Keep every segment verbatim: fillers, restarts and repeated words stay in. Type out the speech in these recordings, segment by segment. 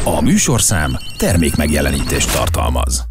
A műsorszám termékmegjelenítést tartalmaz.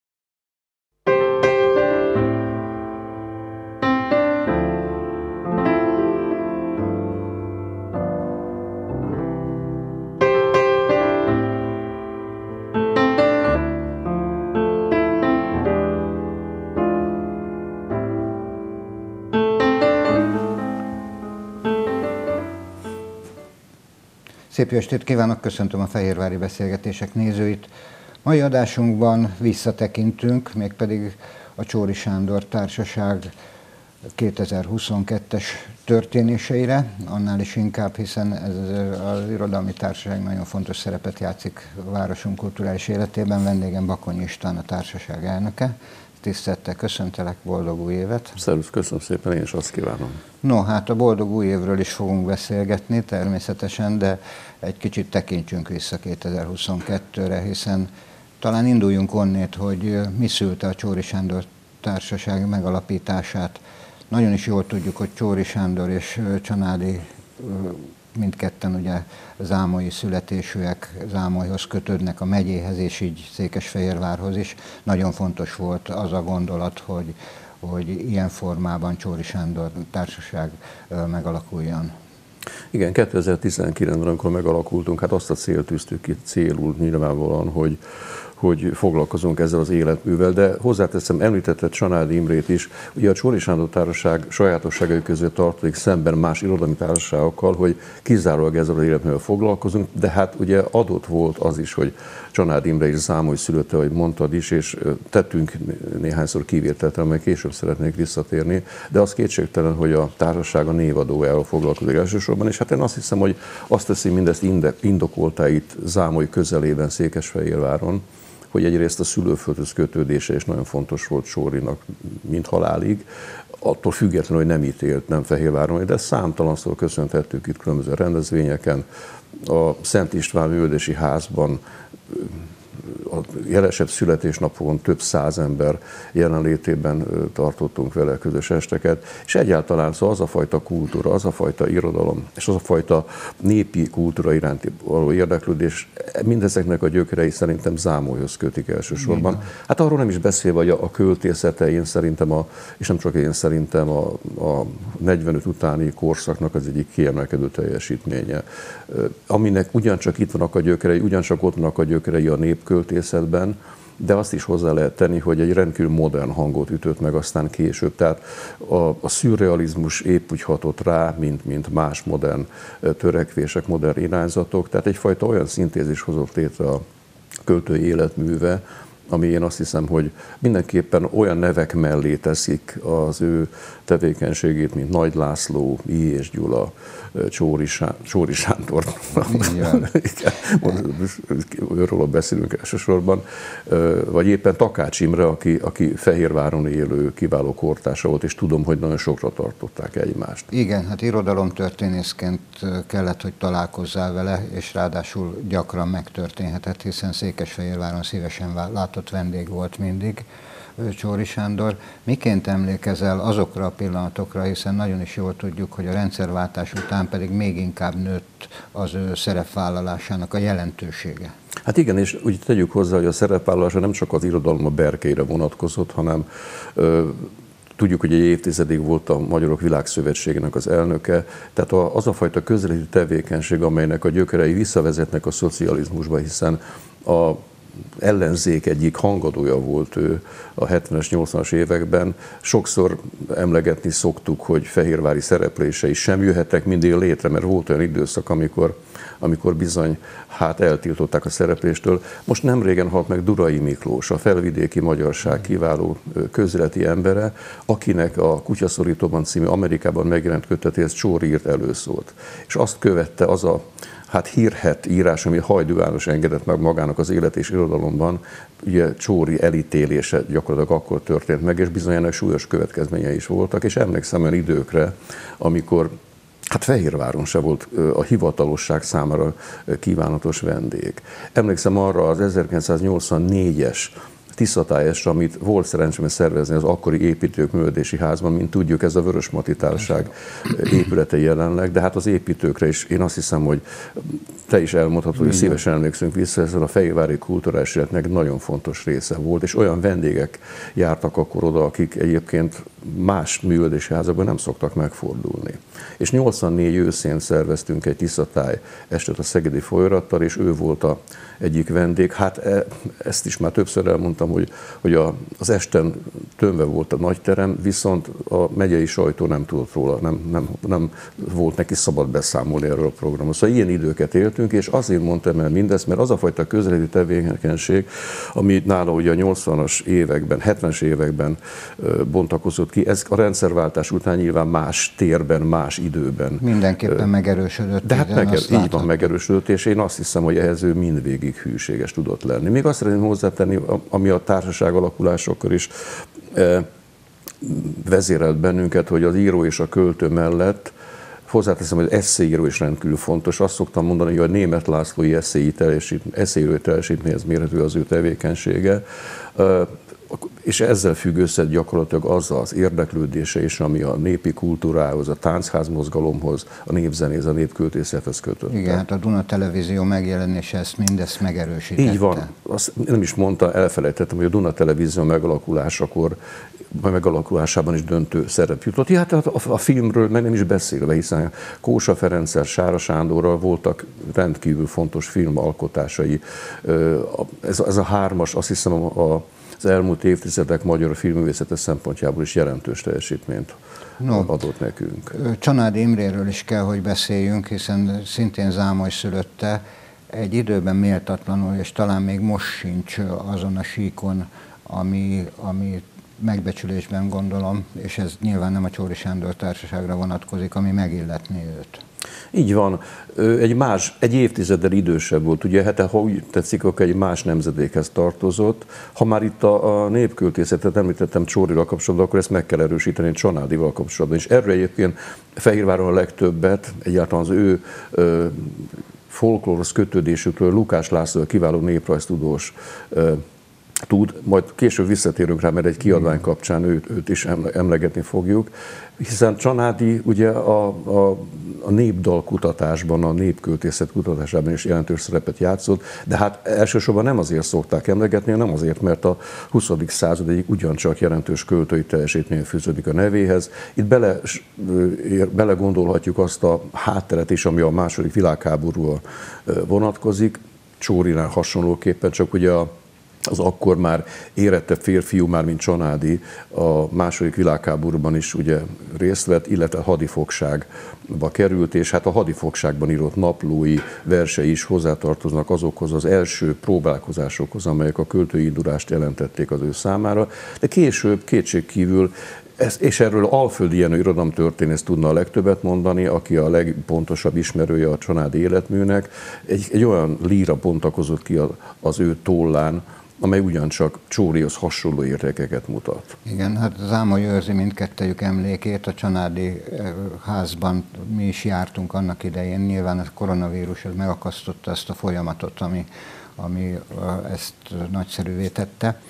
Szép jó estét kívánok, köszöntöm a Fehérvári Beszélgetések nézőit. Mai adásunkban visszatekintünk, mégpedig a Csory Sándor Társaság kétezer-huszonkettes történéseire, annál is inkább, hiszen ez az irodalmi társaság nagyon fontos szerepet játszik a városunk kulturális életében. Vendégem Bakonyi István, a társaság elnöke. Tisztelettel köszöntelek, boldog új évet! Szervusz, köszönöm szépen, én is azt kívánom. No, hát a boldog új évről is fogunk beszélgetni természetesen, de egy kicsit tekintsünk vissza kétezer-huszonkettőre, hiszen talán induljunk onnét, hogy mi szülte a Csory Sándor Társaság megalapítását. Nagyon is jól tudjuk, hogy Csory Sándor és Csanádi mindketten ugye zámolyi születésűek, Zámolyhoz kötődnek, a megyéhez és így Székesfehérvárhoz is. Nagyon fontos volt az a gondolat, hogy, hogy ilyen formában Csory Sándor Társaság megalakuljon. Igen, kétezer-tizenkilencben, amikor megalakultunk, hát azt a célt tűztük ki célul nyilvánvalóan, hogy hogy foglalkozunk ezzel az életművel, de hozzáteszem, említetted Csanádi Imrét is, ugye a Csory Sándor Társaság sajátosságai között tartozik szemben más irodalmi társaságokkal, hogy kizárólag ezzel az életművel foglalkozunk, de hát ugye adott volt az is, hogy Csanádi Imre is Zámoly szülötte, ahogy mondtad is, és tettünk néhányszor kivételtel, meg később szeretnék visszatérni, de az kétségtelen, hogy a társaság a névadójával foglalkozik elsősorban, és hát én azt hiszem, hogy azt teszi mindezt indokoltá itt Zámoly közelében, Székesfehérváron, hogy egyrészt a szülőföldhöz kötődése is nagyon fontos volt Csorynak, mint halálig, attól függetlenül, hogy nem ítélt, nem Fehérváron, de számtalanszor köszöntettük itt különböző rendezvényeken, a Szent István Művelődési Házban, a jelesebb születésnapon több száz ember jelenlétében tartottunk vele közös esteket, és egyáltalán szóval az a fajta kultúra, az a fajta irodalom, és az a fajta népi kultúra iránti való érdeklődés, mindezeknek a gyökerei szerintem Zámolyhoz kötik elsősorban. Igen. Hát arról nem is beszélve, hogy a költészete, én szerintem, a, és nem csak én szerintem a, a negyvenöt utáni korszaknak az egyik kiemelkedő teljesítménye, aminek ugyancsak itt vannak a gyökerei, ugyancsak ott vannak a gyökerei a népköltészetben, de azt is hozzá lehet tenni, hogy egy rendkívül modern hangot ütött meg aztán később. Tehát a, a szürrealizmus épp úgy hatott rá, mint, mint más modern törekvések, modern irányzatok. Tehát egyfajta olyan szintézis hozott létre a költői életműve, ami én azt hiszem, hogy mindenképpen olyan nevek mellé teszik az ő tevékenységét, mint Nagy László, Illyés Gyula, Csory, Sá, Csory Sándor. Őről beszélünk elsősorban. Vagy éppen Takács Imre, aki, aki Fehérváron élő kiváló kortársa volt, és tudom, hogy nagyon sokra tartották egymást. Igen, hát irodalomtörténészként kellett, hogy találkozzál vele, és ráadásul gyakran megtörténhetett, hiszen Székesfehérváron szívesen látott vendég volt mindig Csory Sándor. Miként emlékezel azokra a pillanatokra, hiszen nagyon is jól tudjuk, hogy a rendszerváltás után pedig még inkább nőtt az ő szerepvállalásának a jelentősége. Hát igen, és úgy tegyük hozzá, hogy a szerepvállalása nem csak az irodalom a berkeire vonatkozott, hanem ö, tudjuk, hogy egy évtizedig volt a Magyarok Világszövetségének az elnöke, tehát az a fajta közéleti tevékenység, amelynek a gyökerei visszavezetnek a szocializmusba, hiszen a ellenzék egyik hangadója volt ő a hetvenes, nyolcvanas években. Sokszor emlegetni szoktuk, hogy fehérvári szereplései sem jöhettek mindig létre, mert volt olyan időszak, amikor, amikor bizony hát eltiltották a szerepléstől. Most nem régen halt meg Durai Miklós, a felvidéki magyarság kiváló közéleti embere, akinek a Kutyaszorítóban című Amerikában megjelent kötetés Csory írt előszólt. És azt követte az a hát hírhedt írás, ami Hajdú János engedett meg magának az élet és irodalomban, ugye Csory elítélése gyakorlatilag akkor történt meg, és bizony ennek súlyos következményei is voltak, és emlékszem olyan időkre, amikor hát Fehérváron se volt a hivatalosság számára kívánatos vendég. Emlékszem arra az ezerkilencszáznyolcvannégyes Tiszatályesre, amit volt szerencsém szervezni az akkori építők művelési házban, mint tudjuk, ez a Vörösmarty Társaság épülete jelenleg, de hát az építőkre is én azt hiszem, hogy te is elmondhatod, hogy szívesen emlékszünk vissza, ezzel a fehérvári kulturális életnek nagyon fontos része volt, és olyan vendégek jártak akkor oda, akik egyébként más művelési házakban nem szoktak megfordulni. És nyolcvannégy őszén szerveztünk egy Tiszatáj estet a Szegedi Folyóirattal, és ő volt a egyik vendég. Hát e, ezt is már többször elmondtam, hogy, hogy a, az esten tömve volt a nagyterem, viszont a megyei sajtó nem tudott róla, nem, nem, nem volt neki szabad beszámolni erről a programról. Szóval ilyen időket éltünk, és azért mondtam el mindezt, mert az a fajta közéleti tevékenység, ami nála ugye a nyolcvanas években, hetvenes években bontakozott ki, ez a rendszerváltás után nyilván más térben, más időben. Mindenképpen megerősödött. De hát meger, így van, megerősödött, és én azt hiszem, hogy ehhez ő mindvégig hűséges tudott lenni. Még azt szeretném hozzátenni, ami a társaság alakulásokkor is eh, vezérelt bennünket, hogy az író és a költő mellett hozzáteszem, hogy az esszéíró is rendkívül fontos. Azt szoktam mondani, hogy a Németh Lászlói esszéírói teljesítményhez mérhető az ő tevékenysége. Eh, és ezzel függ össze gyakorlatilag az az érdeklődése is, ami a népi kultúrához, a táncházmozgalomhoz, a népzenéhez, a népköltészethez kötött. Igen, hát a Duna Televízió megjelenése ezt mindezt megerősítette. Így van. Azt nem is mondta, elfelejtettem, hogy a Duna Televízió megalakulásakor, megalakulásában is döntő szerep jutott. Ja, hát a, a, a filmről meg nem is beszélve, hiszen Kósa Ferenccel, Sára Sándorral voltak rendkívül fontos filmalkotásai. Ez, ez a hármas, azt hiszem, a az elmúlt évtizedek magyar filmművészete szempontjából is jelentős teljesítményt no, adott nekünk. Csanádi Imréről is kell, hogy beszéljünk, hiszen szintén Zámoly szülötte, egy időben méltatlanul, és talán még most sincs azon a síkon, ami, ami megbecsülésben gondolom, és ez nyilván nem a Csóri Sándor Társaságra vonatkozik, ami megilletné őt. Így van. Egy más, egy évtizeddel idősebb volt, ugye, hát ha úgy tetszik, akkor egy más nemzedékhez tartozott. Ha már itt a, a népköltészetet említettem Csórival kapcsolatban, akkor ezt meg kell erősíteni Csanádival kapcsolatban. És erről egyébként Fehérváron a legtöbbet, egyáltalán az ő ö, folklórhoz kötődésükről Lukás László, kiváló néprajztudós ö, tud, majd később visszatérünk rá, mert egy kiadvány kapcsán őt, őt is emlegetni fogjuk, hiszen Csanádi ugye a, a, a népdal kutatásban, a népköltészet kutatásában is jelentős szerepet játszott, de hát elsősorban nem azért szokták emlegetni, hanem azért, mert a huszadik század egyik ugyancsak jelentős költői teljesítmény fűződik a nevéhez. Itt bele, bele gondolhatjuk azt a hátteret is, ami a második világháborúra vonatkozik, Csórinál hasonlóképpen, csak ugye a az akkor már érettebb férfiú, már mint Csanádi, a második világháborúban is ugye részt vett, illetve hadifogságba került, és hát a hadifogságban írott naplói versei is hozzátartoznak azokhoz az első próbálkozásokhoz, amelyek a költői indulást jelentették az ő számára, de később kétségkívül Ez, és erről Alföldi Jenő irodalomtörténész tudna a legtöbbet mondani, aki a legpontosabb ismerője a Csanádi életműnek. Egy, egy olyan líra bontakozott ki az ő tollán, amely ugyancsak Csórihoz hasonló értékeket mutat. Igen, hát Zámoly őrzi mindkettejük emlékét, a Csanádi házban mi is jártunk annak idején, nyilván a koronavírus megakasztotta ezt a folyamatot, ami, ami ezt nagyszerűvé tette.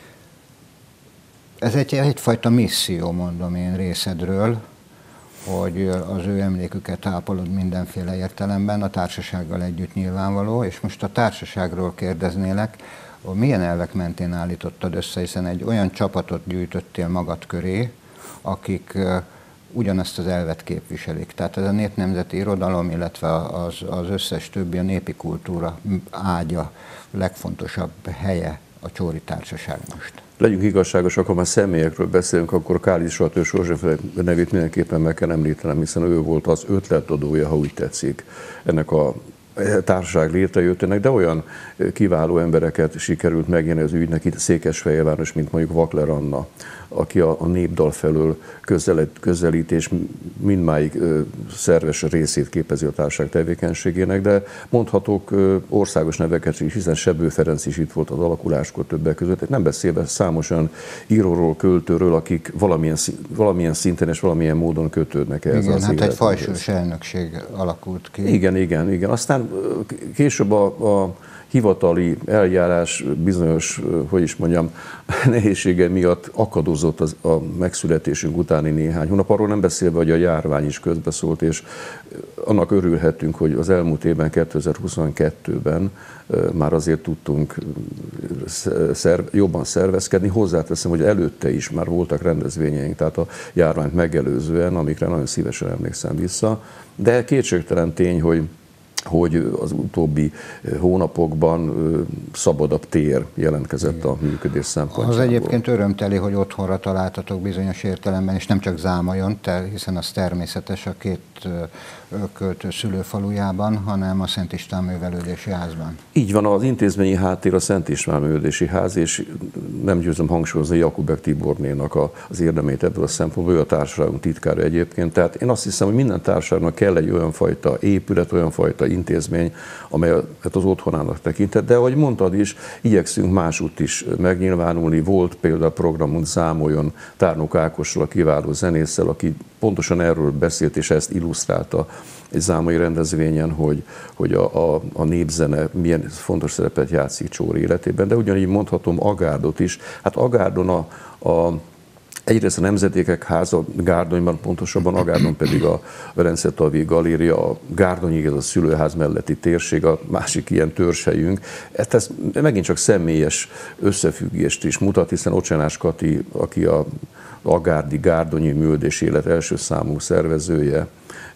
Ez egy, egyfajta misszió, mondom én részedről, hogy az ő emléküket ápolod mindenféle értelemben, a társasággal együtt nyilvánvaló, és most a társaságról kérdeznélek, hogy milyen elvek mentén állítottad össze, hiszen egy olyan csapatot gyűjtöttél magad köré, akik ugyanazt az elvet képviselik. Tehát ez a népnemzeti irodalom, illetve az, az összes többi a népi kultúra ágya, legfontosabb helye a Csóri Társaság most. Legyünk igazságosak, ha már személyekről beszélünk, akkor Kális Sartős József nevét mindenképpen meg kell említenem, hiszen ő volt az ötletadója, ha úgy tetszik, ennek a társaság létrejöttének, de olyan kiváló embereket sikerült megnyerni az ügynek itt Székesfehérváron, mint mondjuk Vakler Anna, aki a, a népdal felől közelít, közelít és mindmáig ö, szerves részét képezi a társaság tevékenységének, de mondhatok ö, országos neveket is, hiszen Sebő Ferenc is itt volt az alakuláskor többek között, nem beszélve számos olyan íróról, költőről, akik valamilyen, valamilyen szinten és valamilyen módon kötődnek ehhez. Igen, az hát egy fajsúlyos elnökség alakult ki. Igen, igen, igen. Aztán később a, a hivatali eljárás bizonyos, hogy is mondjam, nehézsége miatt akadozott az, a megszületésünk utáni néhány hónap. Arról nem beszélve, hogy a járvány is közbeszólt, és annak örülhetünk, hogy az elmúlt évben, kétezer-huszonkettőben már azért tudtunk szerv, jobban szervezkedni. Hozzáteszem, hogy előtte is már voltak rendezvényeink, tehát a járványt megelőzően, amikre nagyon szívesen emlékszem vissza. De kétségtelen tény, hogy hogy az utóbbi hónapokban szabadabb tér jelentkezett a működés szempontjából. Az egyébként örömteli, hogy otthonra találtatok bizonyos értelemben, és nem csak Zámajon, hiszen az természetes a két költő szülőfalujában, hanem a Szent István Művelődési Házban. Így van, az intézményi háttér a Szent István Művelődési Ház, és nem győzöm hangsúlyozni Jakubek Tibornénak az érdemét ebből a szempontból, ő a társaságunk titkára egyébként. Tehát én azt hiszem, hogy minden társaságnak kell egy olyan fajta épület, olyan fajta intézmény, amelyet az otthonának tekintett, de ahogy mondtad is, igyekszünk másútt is megnyilvánulni. Volt például programunk Zámolyon Tárnok Ákossal, a kiváló zenésszel, aki pontosan erről beszélt, és ezt illusztrálta egy zámai rendezvényen, hogy, hogy a, a, a népzene milyen fontos szerepet játszik Csóri életében, de ugyanígy mondhatom Agárdot is. Hát Agárdon a, a egyrészt a Nemzedékek Háza Gárdonyban, pontosabban Agárdon pedig a Velence Tavi Galéria, a Gárdonyig, ez a szülőház melletti térség, a másik ilyen törzshelyünk. Ez, ez megint csak személyes összefüggést is mutat, hiszen Ocsenás Kati, aki a agárdi Gárdonyi Művelődés Élet első számú szervezője,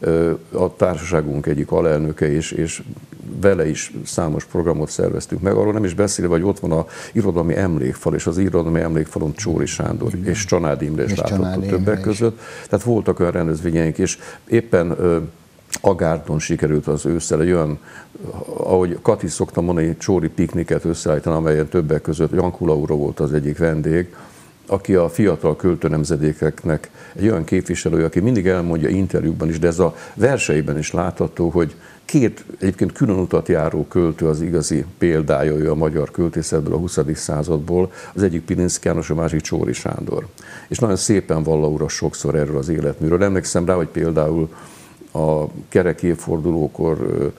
a társaságunk egyik alelnöke, és, és vele is számos programot szerveztünk meg. Arról nem is beszélve, hogy ott van az irodalmi emlékfal, és az irodalmi emlékfalon Csóri Sándor igen. és Csanád Imre is látható többek között. Tehát voltak olyan rendezvényeink, és éppen Agárdon sikerült az ősszel egy olyan, ahogy Kati szokta mondani, Csóri pikniket összeállítani, amelyen többek között Jankula úr volt az egyik vendég, aki a fiatal költőnemzedékeknek egy olyan képviselője, aki mindig elmondja interjúkban is, de ez a verseiben is látható, hogy két egyébként külön utat járó költő az igazi példája, ő a magyar költészetből, a huszadik századból, az egyik Pilinszky János, a másik Csóri Sándor. És nagyon szépen vallaura sokszor erről az életműről. Emlékszem rá, hogy például a kerek évfordulókor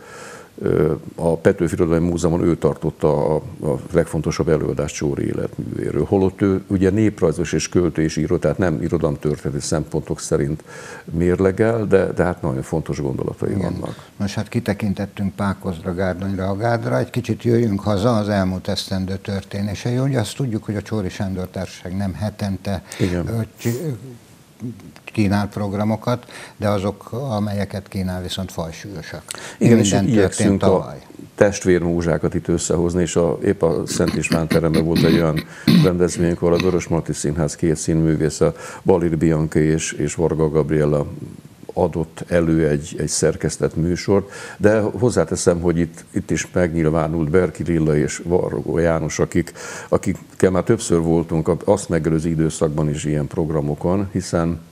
a Petőfi Irodalmi Múzeumon ő tartotta a, a legfontosabb előadást Csóri életművéről. Holott ő ugye néprajzos és költő és író, tehát nem irodalomtörténeti szempontok szerint mérlegel, de, de hát nagyon fontos gondolatai igen. vannak. Most hát kitekintettünk Pákozra, Gárdonyra, Agárdra, egy kicsit jöjjünk haza az elmúlt esztendő történései. Ugye azt tudjuk, hogy a Csóri Sándor Társaság nem hetente igen. kínál programokat, de azok, amelyeket kínál, viszont fajsúlyosak. Igen, és igyekszünk a testvérmúzsákat itt összehozni, és a, épp a Szent István teremben volt egy olyan rendezvényünk, ahol a Vörösmarty Színház két színművésze, Balir Bianca és, és Varga Gabriella adott elő egy, egy szerkesztett műsort, de hozzáteszem, hogy itt, itt is megnyilvánult Berki Lilla és Vargó János, akik, akikkel már többször voltunk azt megelőző időszakban is ilyen programokon, hiszen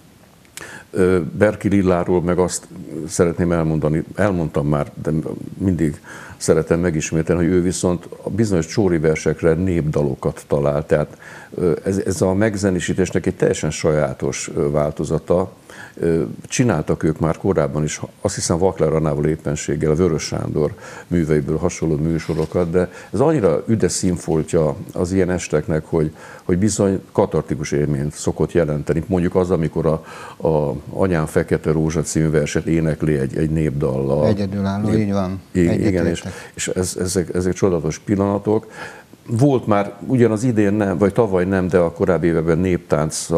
Berki Lilláról meg azt szeretném elmondani, elmondtam már, de mindig szeretem megismételni, hogy ő viszont a bizonyos Csóri versekre népdalokat talált, tehát ez, ez a megzenésítésnek egy teljesen sajátos változata. Csináltak ők már korábban is, azt hiszem Vakler Annával éppenséggel, a Vörös Sándor műveiből hasonló műsorokat, de ez annyira üde színfoltja az ilyen esteknek, hogy, hogy bizony katartikus élményt szokott jelenteni. Mondjuk az, amikor a, a Anyám Fekete Rózsa című verset énekli egy, egy népdallal. Egyedülálló, így van. Igen, és, és ez, ezek, ezek csodálatos pillanatok. Volt már ugyanaz idén nem, vagy tavaly nem, de a korábbi években néptánc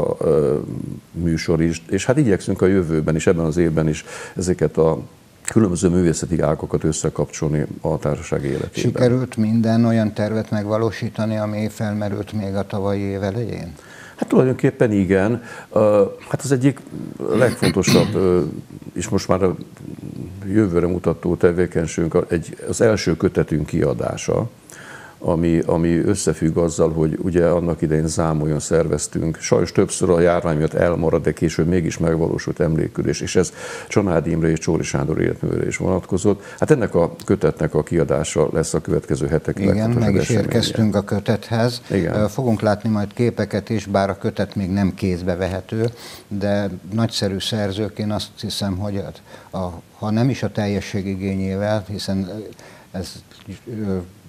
műsor is, és hát igyekszünk a jövőben is, ebben az évben is ezeket a különböző művészeti ágakat összekapcsolni a társaság életében. Sikerült minden olyan tervet megvalósítani, ami felmerült még a tavalyi év elején? Hát tulajdonképpen igen. Hát az egyik legfontosabb, és most már a jövőre mutató tevékenységünk egy, az első kötetünk kiadása, Ami, ami összefügg azzal, hogy ugye annak idején Zámolyon szerveztünk, sajnos többször a járvány miatt elmarad, de később mégis megvalósult emlékkülés, és ez Csanád Imre és Csóri Sándor életművére is vonatkozott. Hát ennek a kötetnek a kiadása lesz a következő hetek igen, meg is érkeztünk a kötethez. Igen. Fogunk látni majd képeket is, bár a kötet még nem kézbe vehető, de nagyszerű szerzőként azt hiszem, hogy a, ha nem is a teljesség igényével, hiszen ez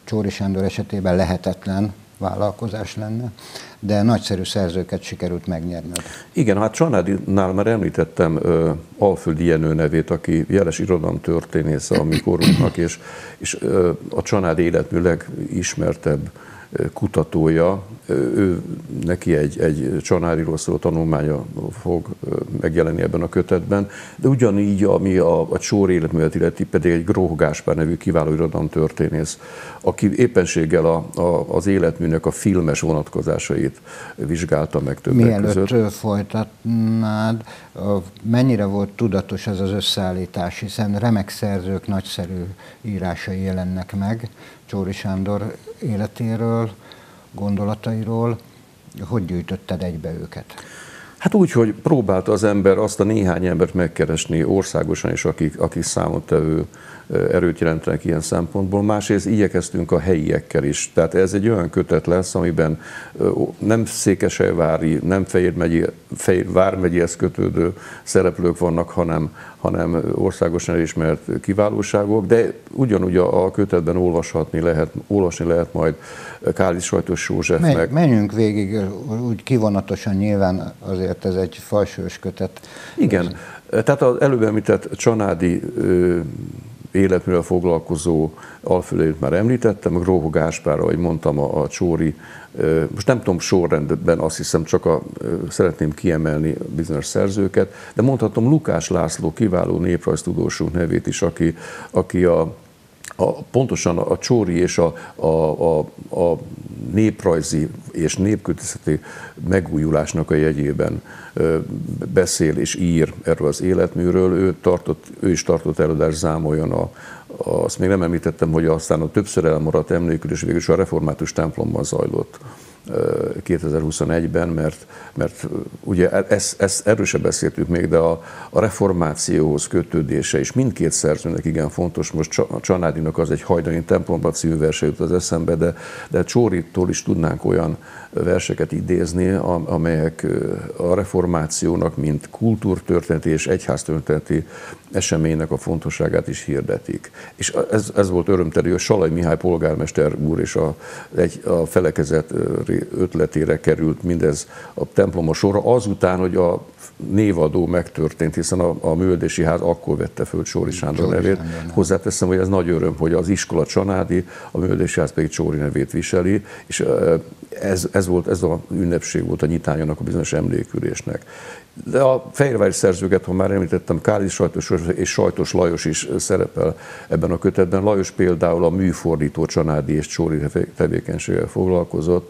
Csory Sándor esetében lehetetlen vállalkozás lenne, de nagyszerű szerzőket sikerült megnyerned. Igen, hát Csanádinál már említettem uh, Alföldi Jenő nevét, aki jeles irodalomtörténésze a mi korunknak, és, és uh, a Csanád életmű legismertebb kutatója, ő neki egy, egy Csanádiról szóló tanulmánya fog megjelenni ebben a kötetben, de ugyanígy, ami a, a Csory életművet illeti, pedig egy Gróh Gáspár nevű kiváló irodalomtörténész, aki éppenséggel a, a, az életműnek a filmes vonatkozásait vizsgálta meg többek Mielőtt között. Mielőtt folytatnád, mennyire volt tudatos ez az összeállítás, hiszen remek szerzők nagyszerű írásai jelennek meg Csory Sándor életéről, gondolatairól. Hogy gyűjtötted egybe őket? Hát úgy, hogy próbálta az ember azt a néhány embert megkeresni országosan is, akik, akik számottevő erőt jelentenek ilyen szempontból. Másrészt igyekeztünk a helyiekkel is. Tehát ez egy olyan kötet lesz, amiben nem székesfehérvári, nem Fehér vármegyéhez kötődő szereplők vannak, hanem, hanem országosan elismert kiválóságok, de ugyanúgy a kötetben olvashatni lehet, olvasni lehet majd Kális Sajtos Józsefnek. Menjünk végig, úgy kivonatosan, nyilván azért ez egy fajsúlyos kötet. Igen, tehát az előbb említett Csanádi életművel foglalkozó Alföldit már említettem, a Gróh Gáspár, ahogy mondtam, a, a Csory, most nem tudom sorrendben, azt hiszem, csak a, szeretném kiemelni bizonyos szerzőket, de mondhatom Lukás László kiváló néprajztudósunk nevét is, aki, aki a A, pontosan a Csory és a, a, a, a néprajzi és népköltészeti megújulásnak a jegyében beszél és ír erről az életműről. Ő, tartott, ő is tartott előadást Zámolyon, a, a, azt még nem említettem, hogy aztán a többször elmaradt emlékülés végül is a református templomban zajlott kétezer-huszonegyben, mert, mert ugye ezt, ezt erről sem beszéltük még, de a, a reformációhoz kötődése is mindkét szerzőnek igen fontos. Most a Csanádinak az egy Hajdani templomban című verse jut az eszembe, de, de Csorytól is tudnánk olyan verseket idézni, amelyek a reformációnak, mint kultúrtörténeti és egyháztörténeti eseménynek a fontosságát is hirdetik. És ez, ez volt örömteli, hogy Salai Mihály polgármester úr és a, egy, a felekezet ötletére került mindez a templom a sorra, azután, hogy a névadó megtörtént, hiszen a, a művelődési ház akkor vette föl Csory Sándor nevét. Hozzáteszem, hogy ez nagy öröm, hogy az iskola Csanádi, a művelődési ház pedig Csory nevét viseli, és ez, ez, volt, ez a ünnepség volt a nyitányanak a bizonyos emlékülésnek. De a fehérvári szerzőket, ha már említettem, Kális Sajtos és Sajtos Lajos is szerepel ebben a kötetben. Lajos például a műfordító Csanádi és Csory tevékenységgel foglalkozott,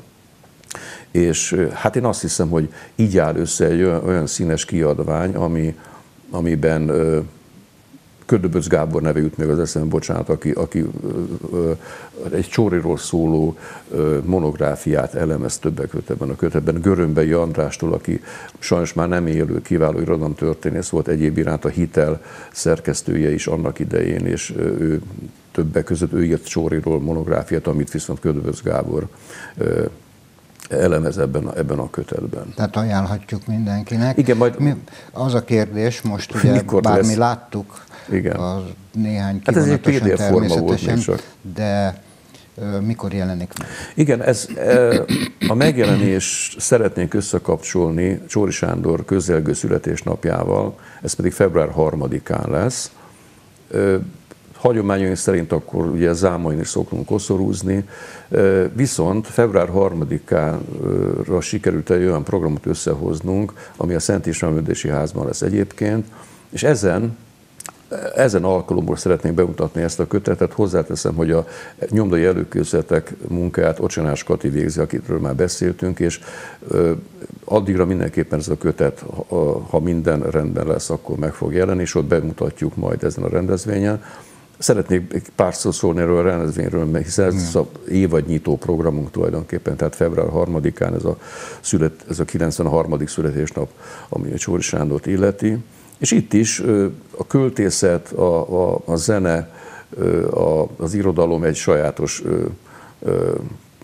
és hát én azt hiszem, hogy így áll össze egy olyan, olyan színes kiadvány, ami, amiben ö, Ködöböz Gábor neve jut még az eszembe, bocsánat, aki, aki ö, ö, egy Csoryról szóló ö, monográfiát elemez többek között ebben a kötetben. Görömbei Andrástól, aki sajnos már nem élő, kiváló irodalomtörténész volt, egyéb iránt a Hitel szerkesztője is annak idején, és ö, ő többek között ő írt Csoryról monográfiát, amit viszont Ködöböz Gábor ö, elemez ebben a, ebben a kötetben. Tehát ajánlhatjuk mindenkinek. Igen, majd... Mi, az a kérdés, most ugye bár mi láttuk igen. a néhány hát ez egy pé dé ef forma volt még csak. De ö, mikor jelenik meg? Igen, ez, e, a megjelenés szeretnénk összekapcsolni Csory Sándor közelgő születésnapjával, ez pedig február harmadikán lesz. Ö, Hagyományaink szerint akkor ugye Zámolyon is szoktunk koszorúzni, viszont február harmadikára sikerült egy olyan programot összehoznunk, ami a Szent István Művelődési Házban lesz egyébként, és ezen, ezen alkalomból szeretnénk bemutatni ezt a kötetet. Hozzáteszem, hogy a nyomdai előkészületek munkáját Ocsanás Kati végzi, akitről már beszéltünk, és addigra mindenképpen ez a kötet, ha minden rendben lesz, akkor meg fog jelenni, és ott bemutatjuk majd ezen a rendezvényen. Szeretnék egy pár szó szólni erről a rendezvényről, hiszen ez az évadnyitó programunk tulajdonképpen, tehát február harmadikán ez a, szület, ez a kilencvenharmadik születésnap, ami a Csory Sándort illeti. És itt is a költészet, a, a, a zene, a, az irodalom egy sajátos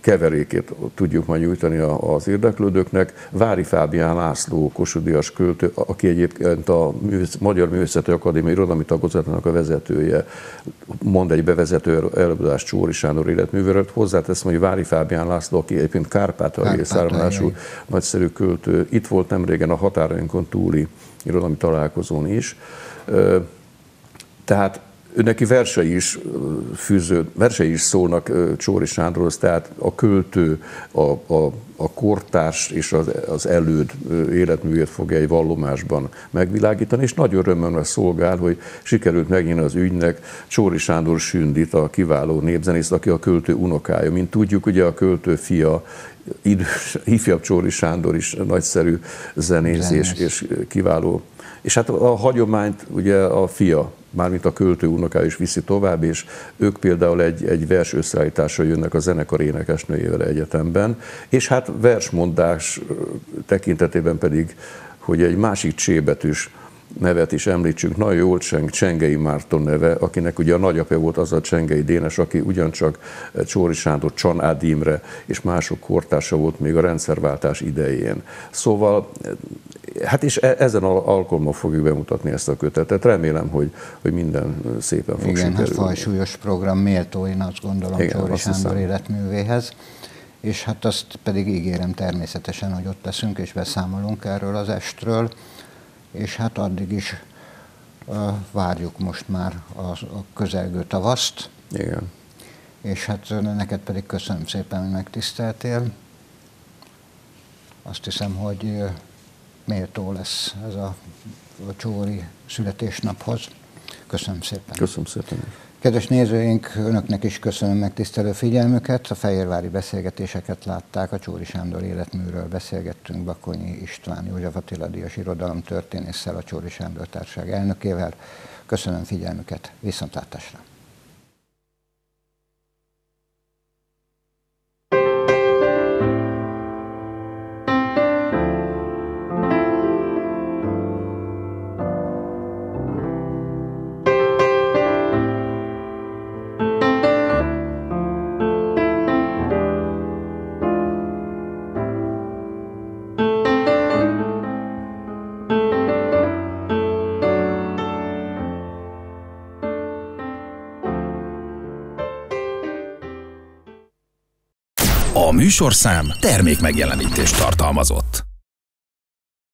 keverékét tudjuk majd nyújtani az érdeklődőknek. Vári Fábián László Kossuth-díjas költő, aki egyébként a Magyar Művészeti Akadémia irodalmi tagozatának a vezetője, mond egy bevezető előadást Csóri Sándor életművéről. Hozzáteszem, hogy Vári Fábián László, aki egyébként kárpátaljai származású nagyszerű költő, itt volt nemrégen a határainkon túli irodalmi találkozón is. Tehát neki versei is fűző, versei is szólnak Csóri Sándorhoz, tehát a költő, a, a, a kortárs és az, az előd életművét fogja egy vallomásban megvilágítani, és nagy örömmel szolgál, hogy sikerült megnyerni az ügynek Csóri Sándor Sündit, a kiváló népzenészt, aki a költő unokája. Mint tudjuk, ugye a költő fia, idős, ifjabb Csóri Sándor is nagyszerű zenész és, és kiváló. És hát a hagyományt ugye a fia, mármint a költő unokája is viszi tovább, és ők például egy, egy vers összeállításra jönnek a zenekar énekesnőjével egyetemben, és hát versmondás tekintetében pedig, hogy egy másik csébetűs nevet is említsünk, nagyon jól cseng, Csengei Márton neve, akinek ugye a nagyapja volt az a Csengei Dénes, aki ugyancsak Csóri Sándor, Csanád Imre és mások kortársa volt még a rendszerváltás idején. Szóval, hát és ezen az alkalommal fogjuk bemutatni ezt a kötetet. Remélem, hogy, hogy minden szépen fog Igen, sikerülni. hát fajsúlyos program méltó, én azt gondolom, Igen, Csóri azt Sándor hiszem. életművéhez. És hát azt pedig ígérem természetesen, hogy ott leszünk és beszámolunk erről az estről. És hát addig is uh, várjuk most már a, a közelgő tavaszt. Igen. És hát neked pedig köszönöm szépen, hogy megtiszteltél. Azt hiszem, hogy uh, méltó lesz ez a, a Csóri születésnaphoz. Köszönöm szépen. Köszönöm szépen. Kedves nézőink, önöknek is köszönöm megtisztelő figyelmüket. A fehérvári beszélgetéseket látták, a Csóri Sándor életműről beszélgettünk Bakonyi István József Attila díjas irodalomtörténésszel, a Csóri Sándor Társaság elnökével. Köszönöm figyelmüket, viszontlátásra! A műsorszám termék megjelenítést tartalmazott.